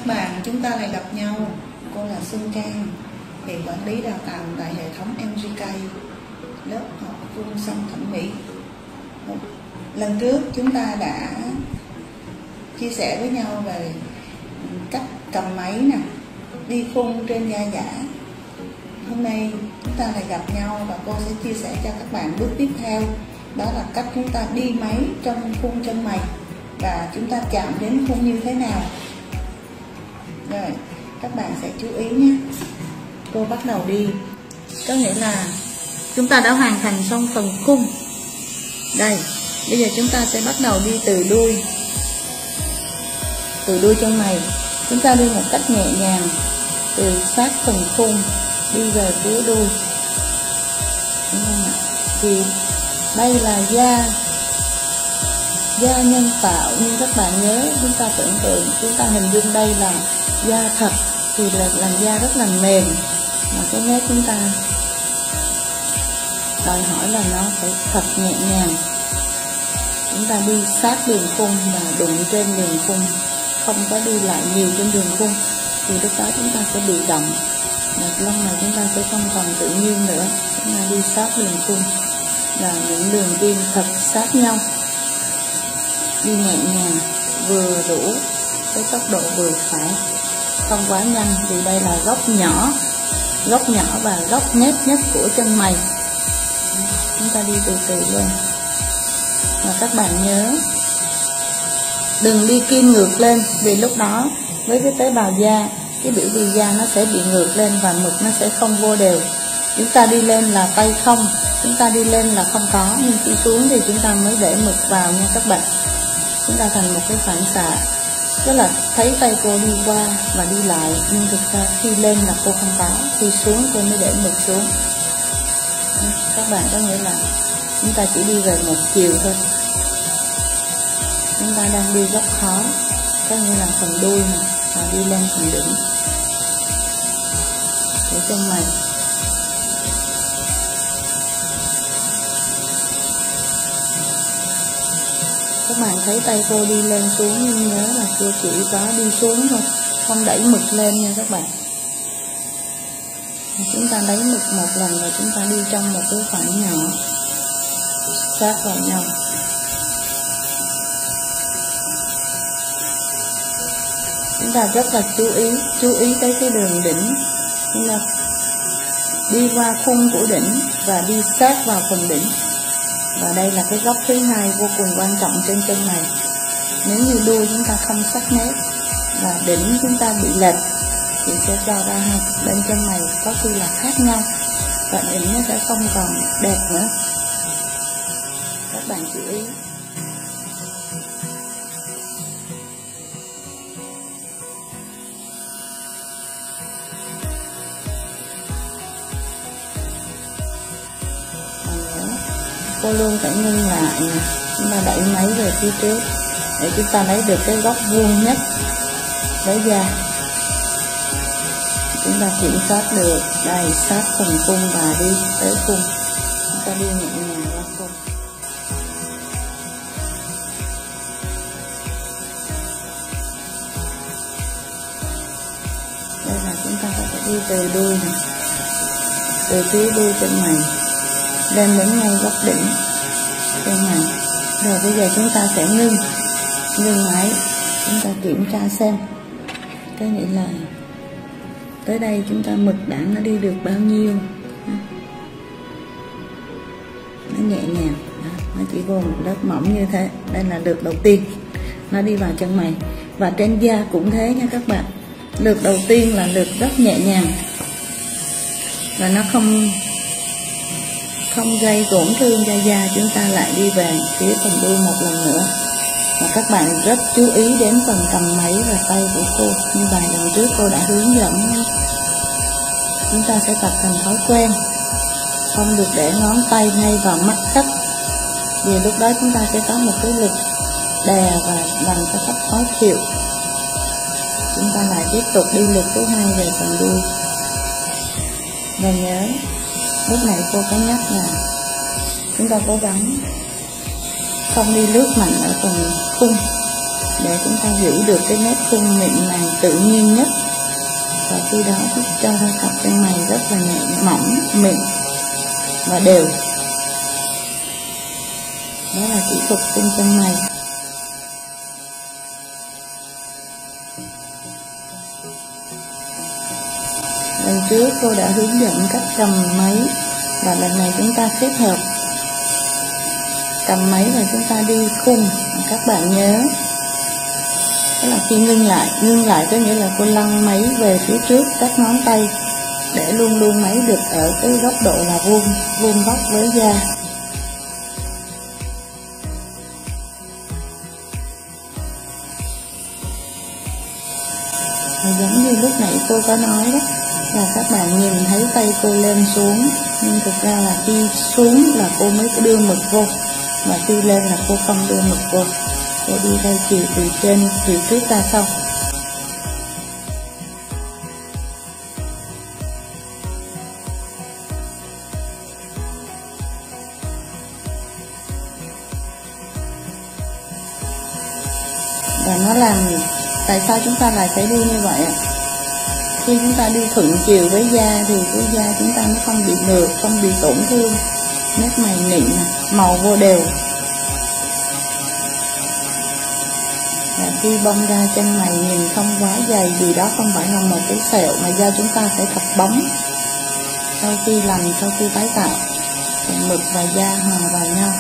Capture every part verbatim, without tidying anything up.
các bạn, chúng ta lại gặp nhau. Cô là Xuân Trang, hệ quản lý đào tạo tại hệ thống em giê ca, lớp học Phương Xăm thẩm mỹ. Lần trước chúng ta đã chia sẻ với nhau về cách cầm máy nè, đi khung trên da giả. Hôm nay chúng ta lại gặp nhau và cô sẽ chia sẻ cho các bạn bước tiếp theo, đó là cách chúng ta đi máy trong khung chân mày và chúng ta chạm đến khung như thế nào. Rồi, các bạn sẽ chú ý nhé. Cô bắt đầu đi, có nghĩa là chúng ta đã hoàn thành xong phần khung. Đây, bây giờ chúng ta sẽ bắt đầu đi từ đuôi, từ đuôi chân mày. Chúng ta đi một cách nhẹ nhàng từ sát phần khung đi về phía đuôi. Đúng không ạ? Thì đây là da da nhân tạo, nhưng các bạn nhớ, chúng ta tưởng tượng, chúng ta hình dung đây là da thật thì là làn da rất là mềm, mà cái nét chúng ta đòi hỏi là nó phải thật nhẹ nhàng. Chúng ta đi sát đường khung và đụng trên đường khung, không có đi lại nhiều trên đường khung, thì lúc đó chúng ta sẽ bị động và lông này chúng ta sẽ không còn tự nhiên nữa. Chúng ta đi sát đường khung và những đường kim thật sát nhau, đi nhẹ nhàng, vừa đủ cái tốc độ vừa phải, không quá nhanh, vì đây là góc nhỏ, góc nhỏ và góc nét nhất của chân mày. Chúng ta đi từ từ luôn. Và các bạn nhớ đừng đi kim ngược lên, vì lúc đó với cái tế bào da, cái biểu bì da nó sẽ bị ngược lên và mực nó sẽ không vô đều. Chúng ta đi lên là tay không, chúng ta đi lên là không có, nhưng khi xuống thì chúng ta mới để mực vào nha các bạn. Chúng ta thành một cái phản xạ, tức là thấy tay cô đi qua và đi lại, nhưng thực ra khi lên là cô không có, khi xuống cô mới để mực xuống. Các bạn có nghĩa là chúng ta chỉ đi về một chiều thôi. Chúng ta đang đi góc khó, có nghĩa là phần đuôi này, và đi lên phần đỉnh của chân mày. Các bạn thấy tay cô đi lên xuống, nhưng nhớ là cô chỉ có đi xuống thôi, không đẩy mực lên nha các bạn. Chúng ta đẩy mực một lần và chúng ta đi trong một cái khoảng nhỏ sát vào nhau. Chúng ta rất là chú ý, chú ý tới cái đường đỉnh. Chúng ta đi qua khung của đỉnh và đi sát vào phần đỉnh. Và đây là cái góc thứ hai vô cùng quan trọng trên chân mày. Nếu như đuôi chúng ta không sắc nét và đỉnh chúng ta bị lệch thì sẽ cho ra hai bên chân mày có khi là khác nhau, và đỉnh nó sẽ không còn đẹp nữa. Các bạn chú ý. Cô luôn phải ngưng lại nè, chúng ta đẩy máy về phía trước để chúng ta lấy được cái góc vuông nhất với da. Chúng ta kiểm soát được, đây sát phần khung và đi tới khung. Chúng ta đi nhẹ nhàng qua khung. Đây là chúng ta có thể đi từ đuôi này, từ phía đuôi chân mày lên đến ngay góc đỉnh chân mày. Rồi bây giờ chúng ta sẽ ngưng ngưng máy, chúng ta kiểm tra xem cái nghĩa là tới đây chúng ta mực đạn nó đi được bao nhiêu. Nó nhẹ nhàng, nó chỉ vô một lớp mỏng như thế. Đây là lượt đầu tiên nó đi vào chân mày. Và trên da cũng thế nha các bạn. Lượt đầu tiên là lượt rất nhẹ nhàng và nó không không gây tổn thương cho da. Chúng ta lại đi về phía phần đuôi một lần nữa. Và các bạn rất chú ý đến phần cầm máy và tay của cô, như vài lần trước cô đã hướng dẫn. Chúng ta sẽ tập thành thói quen, không được để ngón tay ngay vào mắt khách, vì lúc đó chúng ta sẽ có một cái lực đè và làm cho khách khó chịu. Chúng ta lại tiếp tục đi lượt thứ hai về phần đuôi. Và nhớ, lúc này cô có nhắc là chúng ta cố gắng không đi lướt mạnh ở phần khung, để chúng ta giữ được cái nét khung mịn màng tự nhiên nhất, và khi đó giúp cho cặp chân mày rất là nhẹ mỏng, mịn và đều. Đó là kỹ thuật khung chân mày. Lần trước cô đã hướng dẫn cách cầm máy, và lần này chúng ta kết hợp cầm máy và chúng ta đi khung. Các bạn nhớ, tức là khi ngưng lại, ngưng lại có nghĩa là cô lăn máy về phía trước các ngón tay để luôn luôn máy được ở cái góc độ là vuông, vuông góc với da. Và giống như lúc nãy cô có nói đó, là các bạn nhìn thấy tay cô lên xuống, nhưng thực ra là khi xuống là cô mới đưa mực vô, và khi lên là cô không đưa mực vô. Cô đi theo chiều từ trên, từ trước ra sau. Và nó làm, tại sao chúng ta lại phải đi như vậy ạ? Khi chúng ta đi thuận chiều với da thì cái da chúng ta nó không bị ngược, không bị tổn thương, nét mày mịn, màu vô đều. Và khi bông ra chân mày nhìn không quá dày, vì đó không phải là một cái sẹo mà da chúng ta sẽ thật bóng. Sau khi làm, sau khi tái tạo, mực và da hòa vào nhau,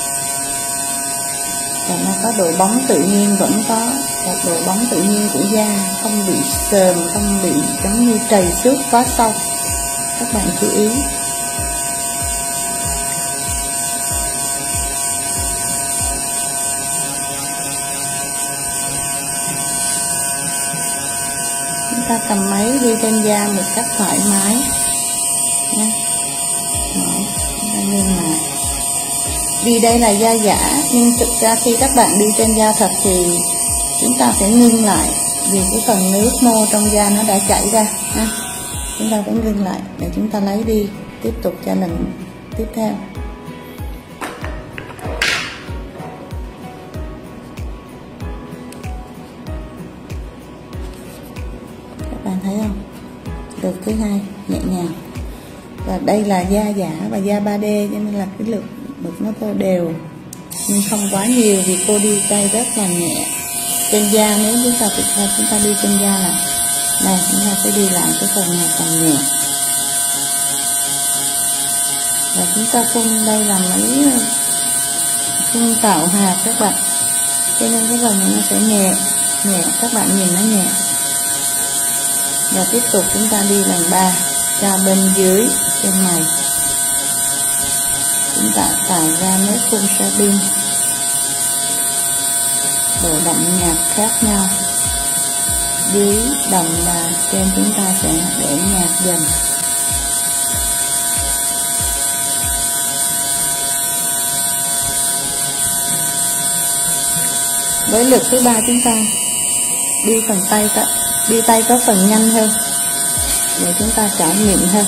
và nó có độ bóng tự nhiên, vẫn có một độ bóng tự nhiên của da, không bị sờn, không bị giống như trầy xước quá sâu. Các bạn chú ý. Chúng ta cầm máy đi trên da một cách thoải mái nha. Đó, chúng ta ngưng lại. Vì đây là da giả, nhưng thực ra khi các bạn đi trên da thật thì chúng ta phải ngưng lại, vì cái phần nước mô trong da nó đã chảy ra ha. Chúng ta phải ngưng lại để chúng ta lấy đi, tiếp tục cho lần tiếp theo. Các bạn thấy không? Lượt thứ hai nhẹ nhàng. Và đây là da giả và da ba D, cho nên là cái lượt mực nó vô đều, nhưng không quá nhiều, vì cô đi tay rất là nhẹ trên da. Nếu chúng ta thực ra chúng ta đi trên da là này, chúng ta sẽ đi lại cái phần này còn nhẹ. Và chúng ta phun, đây là máy phun tạo hạt các bạn, cho nên cái phần này nó sẽ nhẹ nhẹ, các bạn nhìn nó nhẹ. Và tiếp tục chúng ta đi lần ba cho bên dưới chân mày, chúng ta tạo ra nét phun sabin độ đậm nhạt khác nhau. Dưới đậm và trên chúng ta sẽ để nhạt dần. Với lượt thứ ba chúng ta đi phần tay, đi tay có phần nhanh hơn để chúng ta trải nghiệm hơn.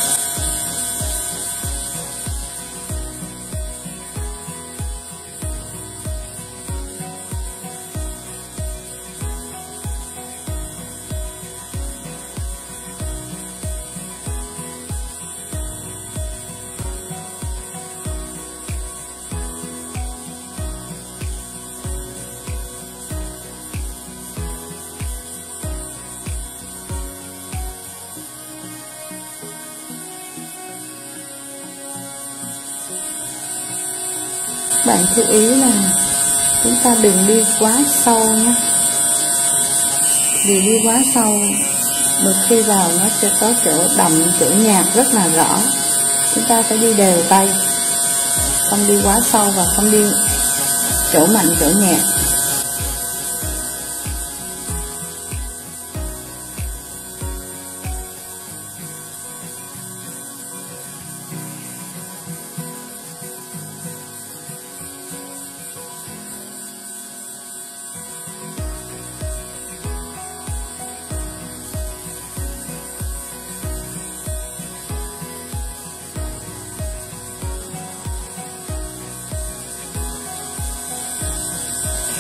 Các bạn chú ý là chúng ta đừng đi quá sâu nhé, vì đi quá sâu một khi vào nó sẽ có chỗ đậm, chỗ nhạt rất là rõ. Chúng ta phải đi đều tay, không đi quá sâu và không đi chỗ mạnh chỗ nhạt.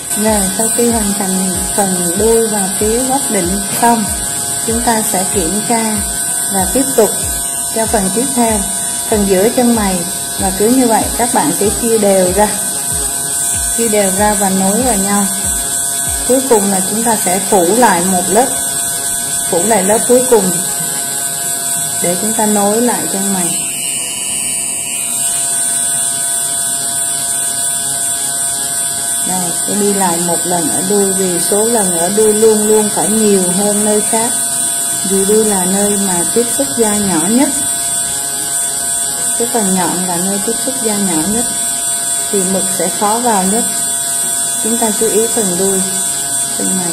Rồi sau khi hoàn thành phần đuôi và phía góc đỉnh xong, chúng ta sẽ kiểm tra và tiếp tục cho phần tiếp theo, phần giữa chân mày. Và cứ như vậy các bạn sẽ chia đều ra, chia đều ra và nối vào nhau. Cuối cùng là chúng ta sẽ phủ lại một lớp, phủ lại lớp cuối cùng để chúng ta nối lại chân mày. Đây, tôi đi lại một lần ở đuôi, vì số lần ở đuôi luôn luôn phải nhiều hơn nơi khác, vì đuôi là nơi mà tiếp xúc da nhỏ nhất, cái phần nhọn là nơi tiếp xúc da nhỏ nhất, thì mực sẽ khó vào nhất. Chúng ta chú ý phần đuôi chân mày.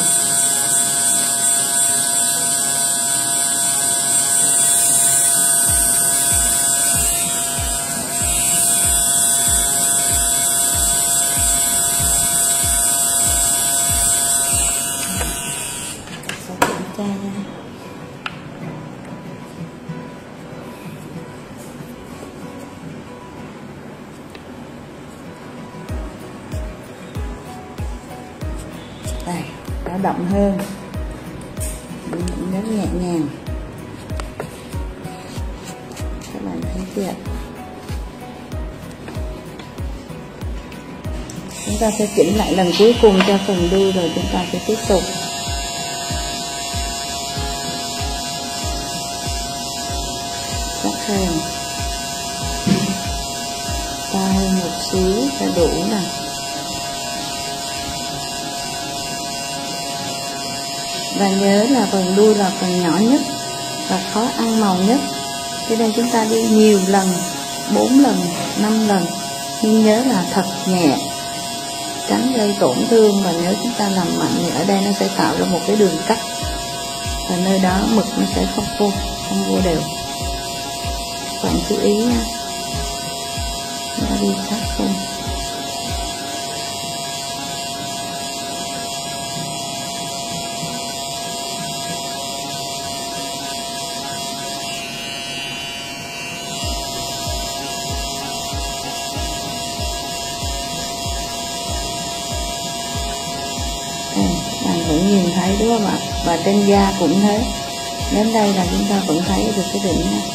Đây, nó đậm hơn, rất nhẹ nhàng, các bạn thấy chưa? Chúng ta sẽ chỉnh lại lần cuối cùng cho phần đuôi rồi chúng ta sẽ tiếp tục. Chắc hơn, to hơn một xíu là đủ nè. Và nhớ là phần đuôi là phần nhỏ nhất và khó ăn màu nhất, cho nên chúng ta đi nhiều lần, bốn lần, năm lần, nhưng nhớ là thật nhẹ, tránh gây tổn thương. Và nếu chúng ta làm mạnh thì ở đây nó sẽ tạo ra một cái đường cắt, và nơi đó mực nó sẽ không vô, không vô đều. Bạn chú ý nha, nó đi sát không. Bạn vẫn nhìn thấy đúng không ạ? Và trên da cũng thế. Đến đây là chúng ta vẫn thấy được cái đỉnh này.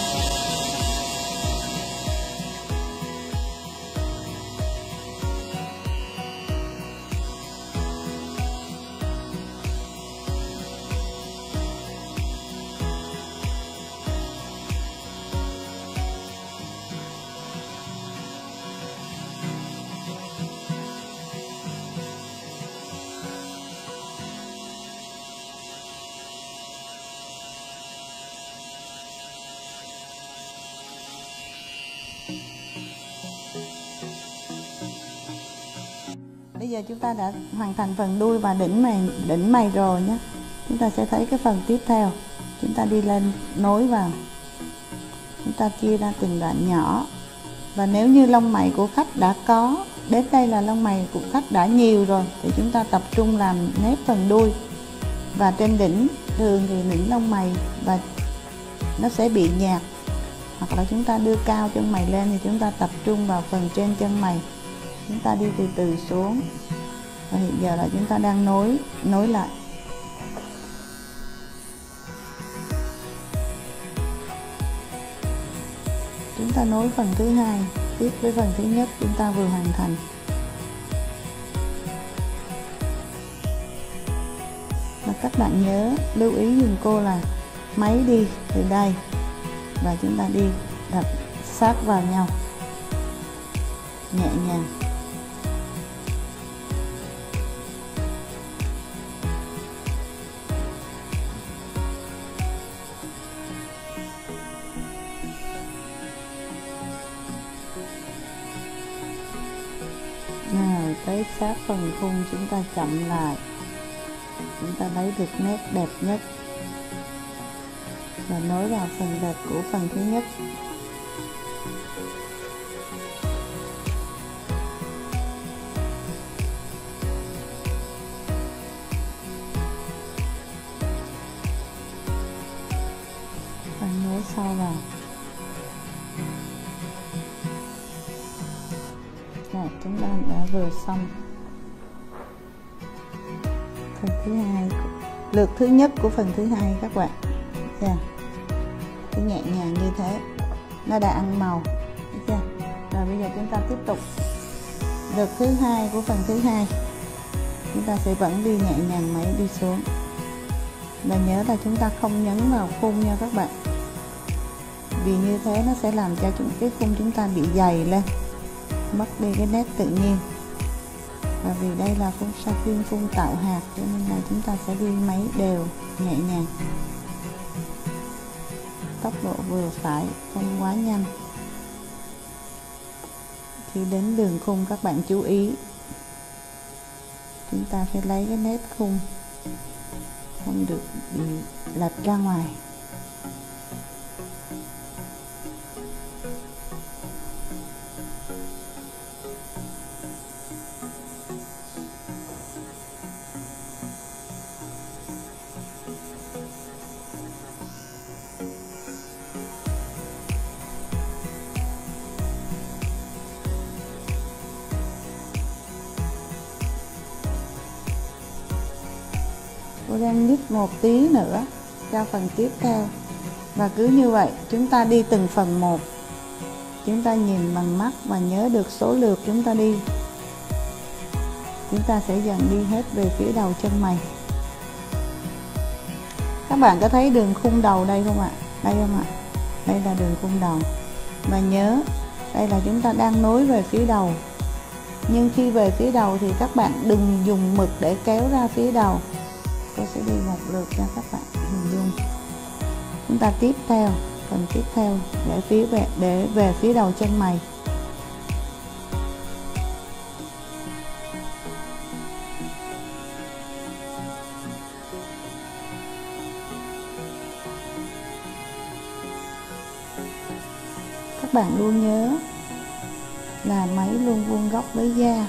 Bây giờ chúng ta đã hoàn thành phần đuôi và đỉnh mày, đỉnh mày rồi nhé. Chúng ta sẽ thấy cái phần tiếp theo. Chúng ta đi lên nối vào. Chúng ta chia ra từng đoạn nhỏ. Và nếu như lông mày của khách đã có, đến đây là lông mày của khách đã nhiều rồi, thì chúng ta tập trung làm nếp phần đuôi. Và trên đỉnh, thường thì đỉnh lông mày và nó sẽ bị nhạt. Hoặc là chúng ta đưa cao chân mày lên thì chúng ta tập trung vào phần trên chân mày. Chúng ta đi từ từ xuống. Và hiện giờ là chúng ta đang nối nối lại. Chúng ta nối phần thứ hai tiếp với phần thứ nhất chúng ta vừa hoàn thành. Và các bạn nhớ lưu ý dùm cô là máy đi từ đây và chúng ta đi đặt sát vào nhau nhẹ nhàng. Nào, tới sát phần khung chúng ta chậm lại, chúng ta lấy được nét đẹp nhất và nối vào phần đẹp của phần thứ nhất. Và nối sau vào. Rồi, chúng ta đã vừa xong. phần thứ hai, lượt thứ nhất của phần thứ hai các bạn. Yeah. Cứ nhẹ nhàng như thế, nó đã ăn màu. Chưa? Rồi bây giờ chúng ta tiếp tục lượt thứ hai của phần thứ hai. Chúng ta sẽ vẫn đi nhẹ nhàng máy đi xuống, và nhớ là chúng ta không nhấn vào khung nha các bạn, vì như thế nó sẽ làm cho chúng cái khung chúng ta bị dày lên, mất đi cái nét tự nhiên. Và vì đây là phun sapphire phun tạo hạt, cho nên là chúng ta sẽ đi máy đều nhẹ nhàng, tốc độ vừa phải, không quá nhanh. Khi đến đường khung các bạn chú ý, chúng ta phải lấy cái nét khung không được bị lệch ra ngoài. Cô đang nhích một tí nữa cho phần tiếp theo, và cứ như vậy chúng ta đi từng phần một. Chúng ta nhìn bằng mắt và nhớ được số lượt chúng ta đi. Chúng ta sẽ dần đi hết về phía đầu chân mày. Các bạn có thấy đường khung đầu đây không ạ? Đây không ạ? Đây là đường khung đầu. Và nhớ, đây là chúng ta đang nối về phía đầu. Nhưng khi về phía đầu thì các bạn đừng dùng mực để kéo ra phía đầu. Tôi sẽ đi một lượt cho các bạn hình dung. Chúng ta tiếp theo, phần tiếp theo để phía về để về phía đầu chân mày. Các bạn luôn nhớ là máy luôn vuông góc với da.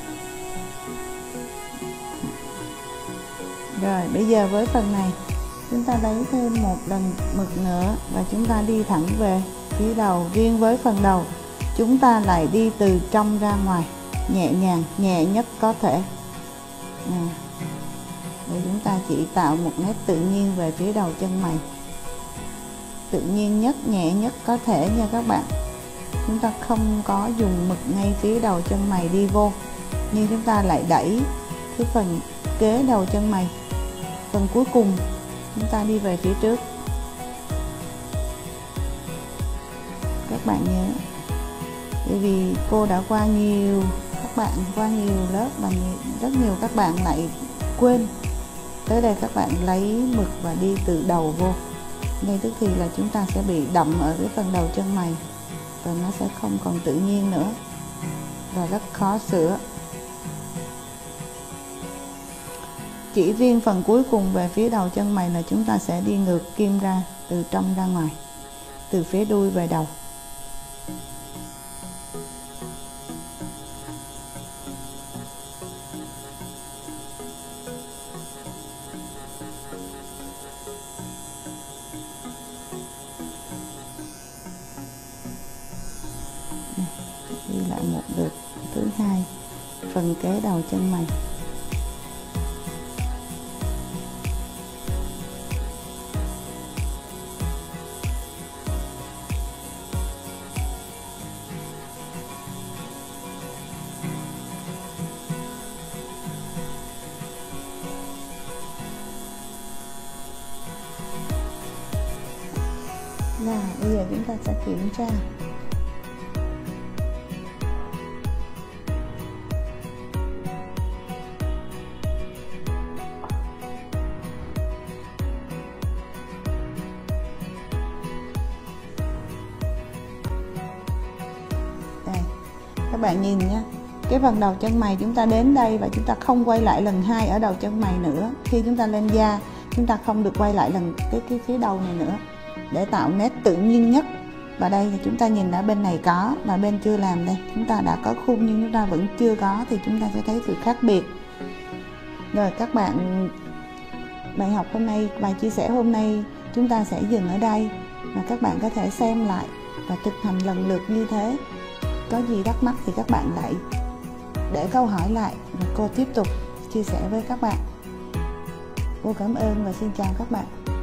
Rồi bây giờ với phần này chúng ta lấy thêm một lần mực nữa và chúng ta đi thẳng về phía đầu. Riêng với phần đầu chúng ta lại đi từ trong ra ngoài, nhẹ nhàng, nhẹ nhất có thể. À, để chúng ta chỉ tạo một nét tự nhiên về phía đầu chân mày, tự nhiên nhất, nhẹ nhất có thể nha các bạn. Chúng ta không có dùng mực ngay phía đầu chân mày đi vô, nhưng chúng ta lại đẩy cái phần kế đầu chân mày, phần cuối cùng chúng ta đi về phía trước. Các bạn nhớ, bởi vì cô đã qua nhiều các bạn qua nhiều lớp và nhiều, rất nhiều các bạn lại quên. Tới đây các bạn lấy mực và đi từ đầu vô, ngay tức thì là chúng ta sẽ bị đậm ở cái phần đầu chân mày và nó sẽ không còn tự nhiên nữa và rất khó sửa. Chỉ riêng phần cuối cùng về phía đầu chân mày là chúng ta sẽ đi ngược kim ra, từ trong ra ngoài, từ phía đuôi về đầu. Đi lại một lượt thứ hai, phần kế đầu chân mày. Nào, bây giờ chúng ta sẽ kiểm tra. Đây, các bạn nhìn nhé. Cái phần đầu chân mày chúng ta đến đây và chúng ta không quay lại lần hai ở đầu chân mày nữa. Khi chúng ta lên da, chúng ta không được quay lại lần cái, cái phía đầu này nữa, để tạo nét tự nhiên nhất. Và đây thì chúng ta nhìn đã bên này có và bên chưa làm. Đây chúng ta đã có khung nhưng chúng ta vẫn chưa có, thì chúng ta sẽ thấy sự khác biệt. Rồi các bạn, bài học hôm nay, bài chia sẻ hôm nay chúng ta sẽ dừng ở đây, và các bạn có thể xem lại và thực hành lần lượt như thế. Có gì thắc mắc thì các bạn lại để câu hỏi lại và cô tiếp tục chia sẻ với các bạn. Cô cảm ơn và xin chào các bạn.